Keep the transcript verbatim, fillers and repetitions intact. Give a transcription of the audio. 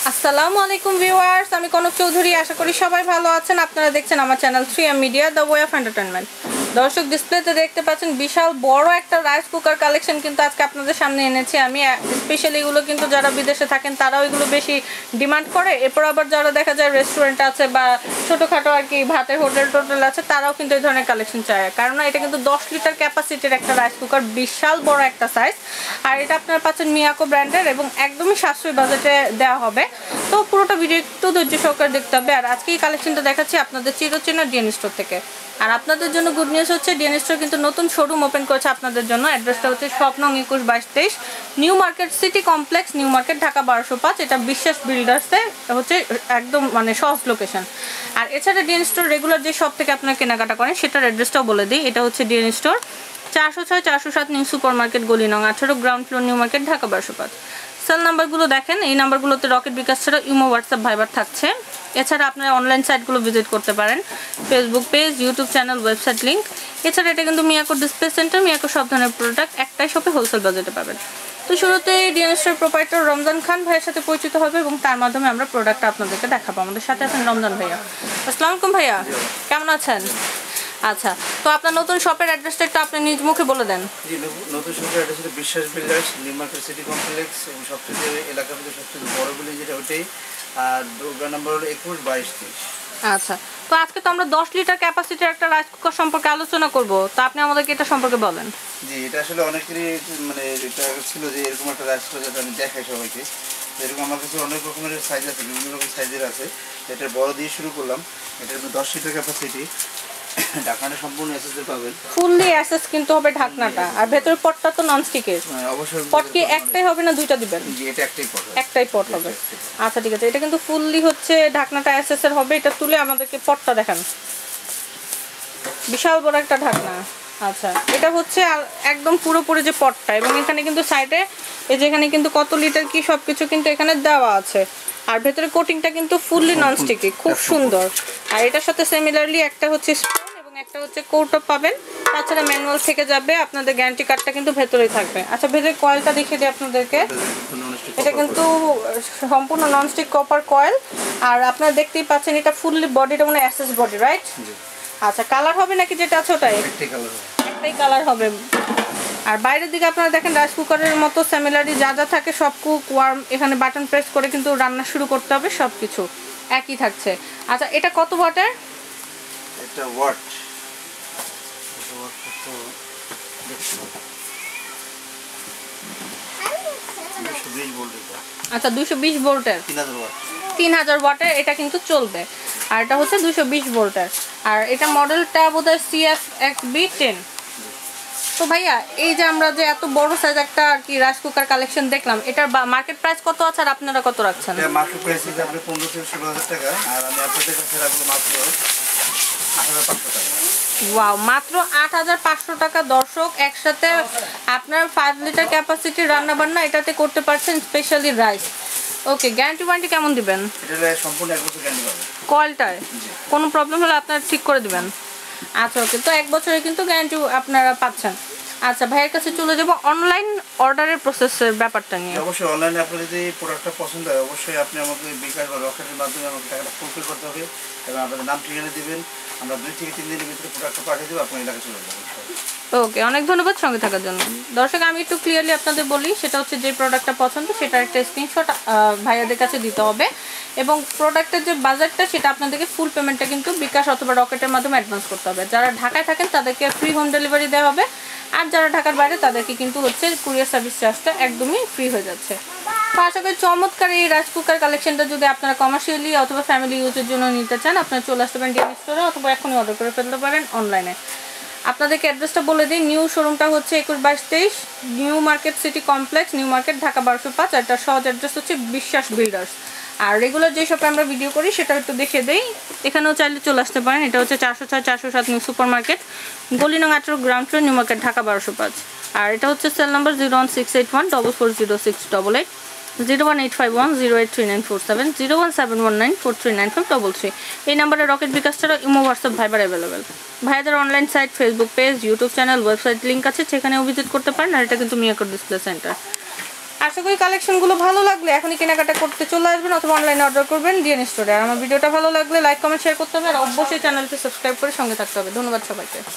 আসসালামু আলাইকুম ভিউয়ার্স, আমি কনক চৌধুরী। আশা করি সবাই ভালো আছেন। আপনারা দেখছেন আমার channel three M media, the way of entertainment. দর্শক, ডিসপ্লেতে দেখতে পাচ্ছেন বিশাল বড় একটা রাইস কুকার কালেকশন কিন্তু আজকে আপনাদের সামনে এনেছি আমি। স্পেশালি এগুলো কিন্তু যারা বিদেশে থাকেন তারাও এগুলো বেশি ডিমান্ড করে। এরপর আবার যারা দেখা যায় রেস্টুরেন্ট আছে বা ছোটোখাটো আর কি ভাতের হোটেল টোটেল আছে, তারাও কিন্তু এই ধরনের কালেকশন চায়। কারণ এটা কিন্তু দশ লিটার ক্যাপাসিটির একটা রাইস কুকার, বিশাল বড় একটা সাইজ। আর এটা আপনারা পাচ্ছেন মিয়াকো ব্র্যান্ডের এবং একদমই সাশ্রয়ী বাজেটে দেওয়া হবে। তো পুরোটা ভিডিও একটু ধৈর্য সহকারে দেখতে হবে। আর আজকে এই কালেকশনটা দেখাচ্ছি আপনাদের চিরচেনা ডিএন স্টোর থেকে। আর আপনাদের জন্য গুড নিউজ হচ্ছে, ডিএন স্টোর কিন্তু নতুন শোরুম ওপেন করেছে আপনাদের জন্য। অ্যাড্রেসটা হচ্ছে স্বপ্ন একুশ বাইশ তেইশ new market city complex, new market, Dhaka বারোশো পাঁচ। এটা বিশ্বাস বিল্ডার্সে হচ্ছে একদম মানে সহজ লোকেশন। আর এছাড়া ডিএন স্টোর রেগুলার যে শপ থেকে আপনারা কেনাকাটা করেন সেটার অ্যাড্রেসটাও বলে দিই। এটা হচ্ছে ডিএন স্টোর চারশো ছয় চারশো সাত নিউ সুপার মার্কেট, গলি নং আঠারো, ground floor, new market, Dhaka বারোশো পাঁচ। সেল নাম্বারগুলো দেখেন, এই নাম্বারগুলোতে রকেট বিকাশ ছাড়া ইমো, হোয়াটসঅ্যাপ, ভাইবার থাকছে। এছাড়া আপনারা অনলাইন সাইটগুলো ভিজিট করতে পারেন, Facebook page, YouTube channel, website link. এছাড়া এটা কিন্তু মিয়াকো ডিসপ্লে সেন্টার, মিয়াকো সব ধরনের প্রোডাক্ট একটাই শপে হোলসেল বাজেটে পাবেন। তো শুরুতে DN store proprietor Ramzan Khan ভাইয়ের সাথে পরিচিত হবে এবং তার মাধ্যমে আমরা প্রোডাক্টটা আপনাদেরকে দেখাবো। আমাদের সাথে আছেন রমজান ভাইয়া। আসসালামু আলাইকুম ভাইয়া, কেমন আছেন? আচ্ছা, তো আপনার নতুন শপের অ্যাড্রেসটা একটু আপনি নিজ মুখে বলে দেন। জি, নতুন শপের অ্যাড্রেস হচ্ছে Biswas builders, new market city complex, এবং সবচেয়ে এলাকার মধ্যে সবচেয়ে বড় বিল্ডিং যেটা ওইটাই। আর দোকান নাম্বার হলো একুশ বাইশ তেইশ। আচ্ছা, তো আজকে তো আমরা দশ লিটার ক্যাপাসিটির একটা রাইস কুকার সম্পর্কে আলোচনা করব। তো আপনি আমাদেরকে এটা সম্পর্কে বলেন। জি, এটা আসলে অনেকেরই মানে এটা ছিল যে এরকম একটা রাইস কুকার যাতে আমি দেখাই সবাইকে। এরকম আমার কাছে অনেক রকমের সাইজ আছে, বিভিন্ন রকম সাইজের আছে। এটার বড় দিয়ে শুরু করলাম। এটার দশ লিটার ক্যাপাসিটি, ঢাকনাটা সম্পূর্ণ এসএসএর পাবেন, ফুললি এসএস কিন্তু হবে ঢাকনাটা। আর ভেতরের পটটা তো নন স্টিকের। অবশ্যই। পট কি একটাই হবে না দুইটা দিবেন? জি, এটা একটাই পট, একটাই পট হবে। আচ্ছা ঠিক আছে, এটা কিন্তু ফুললি হচ্ছে ঢাকনাটা এসএস এর হবে। এটা তুলে আমাদেরকে পটটা দেখান, বিশাল বড় একটা ঢাকনা। আচ্ছা, এটা হচ্ছে একদম পুরোপুরি যে পটটা, এবং এখানে কিন্তু সাইডে এই যে এখানে কিন্তু কত লিটার কি সবকিছু কিন্তু এখানে দেওয়া আছে। আর ভেতরে কোটিংটা কিন্তু ফুললি নন স্টিকি, খুব সুন্দর। আর এটার সাথে সিমিলারলি একটা হচ্ছে স্পুন এবং একটা হচ্ছে কৌটো পাবেন। তাছাড়া ম্যানুয়াল থেকে যাবে, আপনাদের গ্যারান্টি কার্ডটা কিন্তু ভেতরেই থাকবে। আচ্ছা, ভেতরে কয়েলটা দেখিয়ে দিই আপনাদেরকে। এটা কিন্তু সম্পূর্ণ ননস্টিক কপার কয়েল। আর আপনারা দেখতেই পাচ্ছেন এটা ফুললি বডিটা মানে অ্যাসেস বডি, রাইট? আচ্ছা, কালার হবে নাকি যেটা আছে ওটাই? একটাই কালার হবে। একটাই কালার হবে। আর বাইরের দিকে আপনারা দেখেন রাইস কুকারের মতো সিমিলারলি যা যা থাকে সব কুক ওয়ার্ম, এখানে বাটন প্রেস করে কিন্তু রান্না শুরু করতে হবে, সব কিছু একই থাকছে। আচ্ছা, এটা কত ওয়াটের? এটা ওয়াট আচ্ছা, দুইশো বিশ ভোল্টের, তিন হাজার ওয়াটের এটা কিন্তু চলবে। আর এটা হচ্ছে দুইশো বিশ ভোল্টের। আর এটা মডেলটা বোধহয় সিএফ এক্স বি টেন। তো ভাইয়া, এই যে আমরা যে এত বড় সাইজ একটা আর কি রাইস কুকার কালেকশন দেখলাম, এটার মার্কেট প্রাইস কত আছে আর আপনারা কত রাখছেন? এটা মার্কেট প্রাইস আছে আপনি পনেরো থেকে ষোলো হাজার টাকা, আর আমি আপনাদের কাছে রাখবো মাত্র আট হাজার পাঁচশো টাকা। ওয়াও, মাত্র আট হাজার পাঁচশো টাকা। দর্শক, একসাথে আপনার ফাইভ লিটার ক্যাপাসিটি রান্না বান্না এটাতে করতে পারছেন, specially rice. Okay, guarantee warranty কেমন দিবেন? এটা সম্পূর্ণ এক বছর গ্যারান্টি পাবেন। কয়েলটায় কোনো প্রবলেম হলে আপনারা ঠিক করে দিবেন? আচ্ছা ওকে, তো এক বছরে কিন্তু গ্যারান্টি আপনারা পাচ্ছেন। আচ্ছা, ভাইয়ের কাছে চলে যাব অনলাইন অর্ডারের প্রসেসের ব্যাপারটা নিয়ে। অবশ্যই অনলাইনে আপনার যদি প্রোডাক্টটা পছন্দ হয়, অবশ্যই আপনি আমাকে বিকাশ বা রকেটের মাধ্যমে আমাকে টাকাটা ফুলফিল করতে হবে এবং আপনাদের নাম ঠিকানা দিবেন। আমরা দুই থেকে তিন দিনের ভিতরে প্রোডাক্টটা পাঠিয়ে দেবো, আপনার এলাকায় চলে যাবেন। ওকে, অনেক ধন্যবাদ সঙ্গে থাকার জন্য। দর্শক, আমি একটু ক্লিয়ারলি আপনাদের বলি, সেটা হচ্ছে যে প্রোডাক্টটা পছন্দ সেটার একটা স্ক্রিনশট ভাইয়াদের কাছে দিতে হবে, এবং প্রোডাক্টের যে বাজারটা সেটা আপনাদেরকে ফুল পেমেন্টটা কিন্তু বিকাশ অথবা রকেটের মাধ্যমে অ্যাডভান্স করতে হবে। যারা ঢাকায় থাকেন তাদেরকে ফ্রি হোম ডেলিভারি দেওয়া হবে, আর যারা ঢাকার বাইরে তাদেরকে কিন্তু হচ্ছে কুরিয়ার সার্ভিস চার্জটা একদমই ফ্রি হয়ে যাচ্ছে। তো আশা করি চমৎকার এই রাইস কুকার কালেকশনটা যদি আপনারা কমার্শিয়ালি অথবা ফ্যামিলি ইউজের জন্য নিতে চান, আপনারা চলে আসতে পারেন ডিএন স্টোরে, অথবা এখনই অর্ডার করে ফেলতে পারেন অনলাইনে। আপনাদেরকে অ্যাড্রেসটা বলে দিই, নিউ শোরুমটা হচ্ছে একুশ বাইশ তেইশ new market city complex, new market, Dhaka বারোশো পাঁচ। আর তার সহজ অ্যাড্রেস হচ্ছে বিশ্বাস বিল্ডার্স। আর রেগুলার যে শপে আমরা ভিডিও করি সেটা একটু দেখে দেই, এখানেও চাইলে চলে আসতে পারেন। এটা হচ্ছে চারশো ছয় চারশো সাত নিউ সুপার মার্কেট, গলি নং আঠারো, ground floor, new market, Dhaka বারোশো পাঁচ। আর এটা হচ্ছে cell number zero one six eight one double four zero six double eight, zero one eight five one zero eight three nine four seven, zero one seven one nine four three nine five double three. এই নাম্বারে Rocket bKash ছাড়া imo, WhatsApp, Viber available. ভাইয়াদের online site, Facebook page, YouTube channel, website link আছে, সেখানেও visit করতে পারেন। আর এটা কিন্তু মিয়াকো ডিসপ্লে সেন্টার। আশা করি কালেকশনগুলো ভালো লাগলে এখনই কেনাকাটা করতে চলে আসবেন অথবা অনলাইনে অর্ডার করবেন ডিএন স্টোরে। আর আমার ভিডিওটা ভালো লাগলে লাইক কমেন্ট শেয়ার করতে হবে আর অবশ্যই চ্যানেলটি সাবস্ক্রাইব করে সঙ্গে থাকতে হবে। ধন্যবাদ সবাইকে।